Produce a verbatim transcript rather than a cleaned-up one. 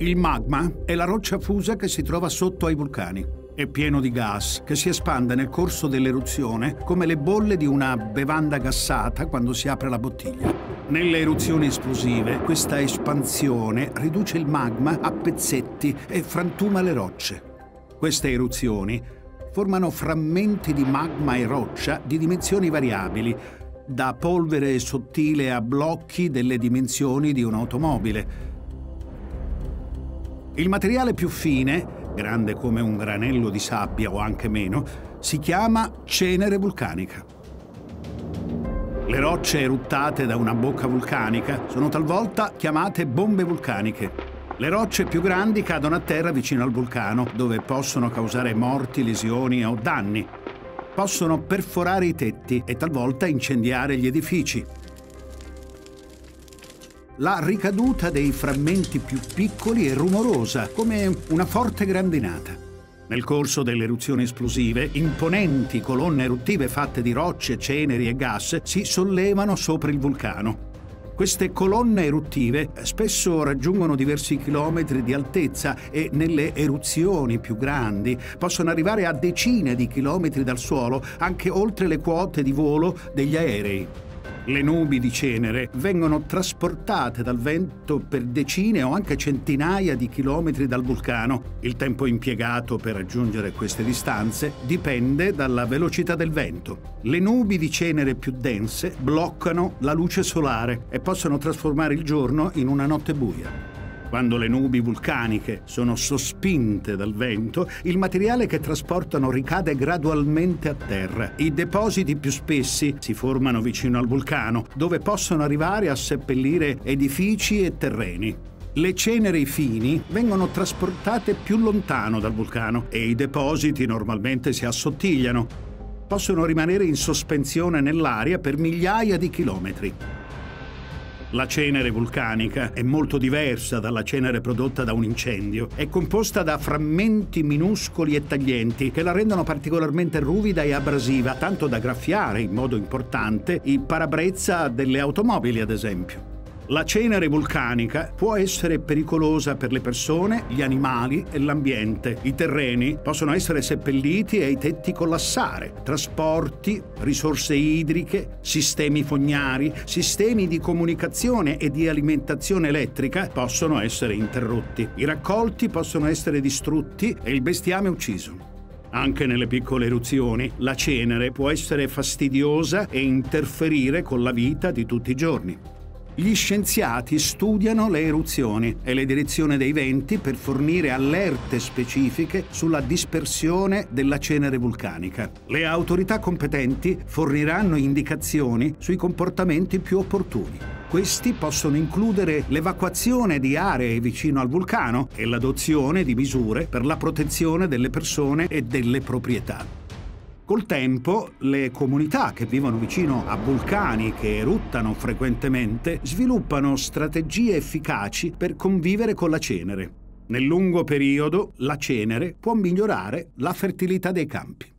Il magma è la roccia fusa che si trova sotto ai vulcani. È pieno di gas che si espande nel corso dell'eruzione come le bolle di una bevanda gassata quando si apre la bottiglia. Nelle eruzioni esplosive, questa espansione riduce il magma a pezzetti e frantuma le rocce. Queste eruzioni formano frammenti di magma e roccia di dimensioni variabili, da polvere sottile a blocchi delle dimensioni di un'automobile. Il materiale più fine, grande come un granello di sabbia o anche meno, si chiama cenere vulcanica. Le rocce eruttate da una bocca vulcanica sono talvolta chiamate bombe vulcaniche. Le rocce più grandi cadono a terra vicino al vulcano, dove possono causare morti, lesioni o danni. Possono perforare i tetti e talvolta incendiare gli edifici. La ricaduta dei frammenti più piccoli è rumorosa, come una forte grandinata. Nel corso delle eruzioni esplosive, imponenti colonne eruttive fatte di rocce, ceneri e gas si sollevano sopra il vulcano. Queste colonne eruttive spesso raggiungono diversi chilometri di altezza e nelle eruzioni più grandi possono arrivare a decine di chilometri dal suolo, anche oltre le quote di volo degli aerei. Le nubi di cenere vengono trasportate dal vento per decine o anche centinaia di chilometri dal vulcano. Il tempo impiegato per raggiungere queste distanze dipende dalla velocità del vento. Le nubi di cenere più dense bloccano la luce solare e possono trasformare il giorno in una notte buia. Quando le nubi vulcaniche sono sospinte dal vento, il materiale che trasportano ricade gradualmente a terra. I depositi più spessi si formano vicino al vulcano, dove possono arrivare a seppellire edifici e terreni. Le ceneri fini vengono trasportate più lontano dal vulcano e i depositi normalmente si assottigliano. Possono rimanere in sospensione nell'aria per migliaia di chilometri. La cenere vulcanica è molto diversa dalla cenere prodotta da un incendio. È composta da frammenti minuscoli e taglienti che la rendono particolarmente ruvida e abrasiva, tanto da graffiare in modo importante i parabrezza delle automobili, ad esempio. La cenere vulcanica può essere pericolosa per le persone, gli animali e l'ambiente. I terreni possono essere seppelliti e i tetti collassare. Trasporti, risorse idriche, sistemi fognari, sistemi di comunicazione e di alimentazione elettrica possono essere interrotti. I raccolti possono essere distrutti e il bestiame ucciso. Anche nelle piccole eruzioni, la cenere può essere fastidiosa e interferire con la vita di tutti i giorni. Gli scienziati studiano le eruzioni e le direzioni dei venti per fornire allerte specifiche sulla dispersione della cenere vulcanica. Le autorità competenti forniranno indicazioni sui comportamenti più opportuni. Questi possono includere l'evacuazione di aree vicino al vulcano e l'adozione di misure per la protezione delle persone e delle proprietà. Col tempo, le comunità che vivono vicino a vulcani che eruttano frequentemente sviluppano strategie efficaci per convivere con la cenere. Nel lungo periodo, la cenere può migliorare la fertilità dei campi.